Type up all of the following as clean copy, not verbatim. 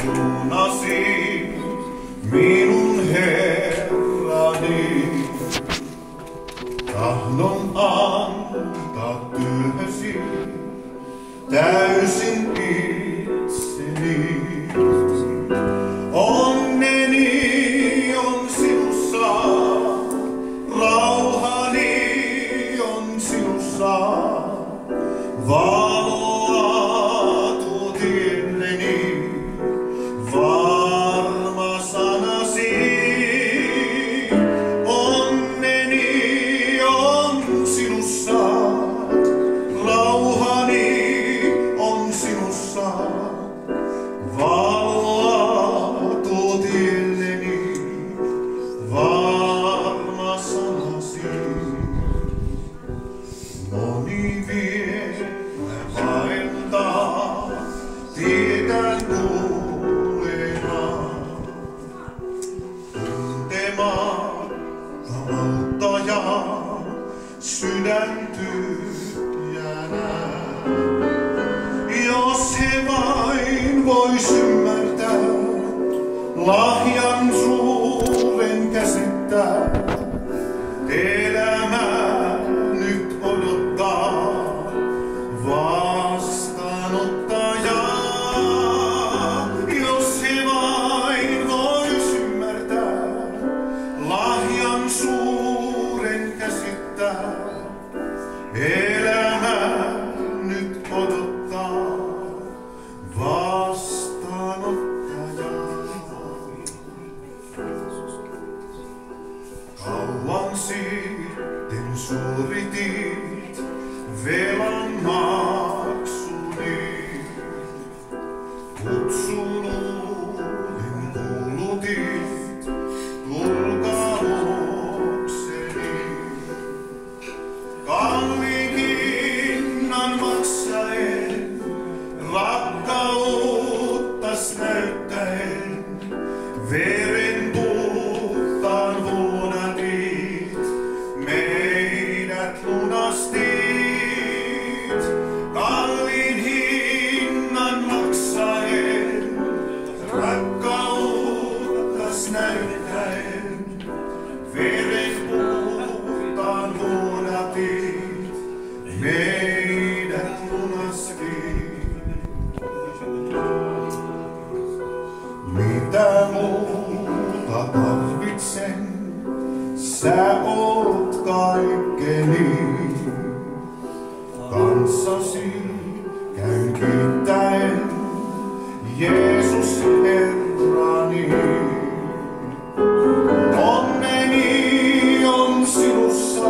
Siunasi minun Herrani, tahdon antaa työhösi täysin itseni. Onneni on sinussa, rauhani on sinussa, valoa tuo tielleni, varma sanasi. Onneni on sinussa, rauhani on sinussa, valoa tuo tielleni, varma sanasi. Moni vielä vaeltaa tietään kuulemaan, tuntematta auttajaa sydän tyhjänä. Jos he vain vois ymmärtää, lahjan suuren käsittää, elämää nyt odottaa vastaanottajaa. Jos he vain vois ymmärtää, lahjan suuren käsittää, elämää nyt odottaa vastaanottajaa. Kauan sitten suoritit velan maksuni, kutsun uuden kuulutit, tulkaa luokseni. Kalliin hinnan maksaen, rakkauttas näyttäen, veren puhtaan vuodatit, meidät lunastit. Kalliin hinnan maksaen, rakkauttas näyttäen, veren puhtaan vuodatit, meidät lunastit. Mitä muuta tarvitsen, sä oot kaikkeni. Kanssasi käyn kiittäen, Jeesus Herrani. Onneni on sinussa,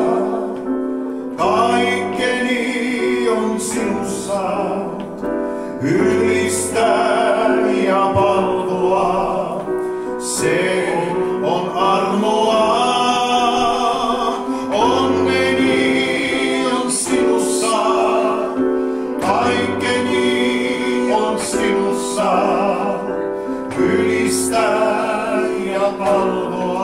kaikkeni on sinussa. Ylistää ja palvoa, se on armoa. Onneni on sinussa, kaikkeni on sinussa. Ylistää ja palvoa.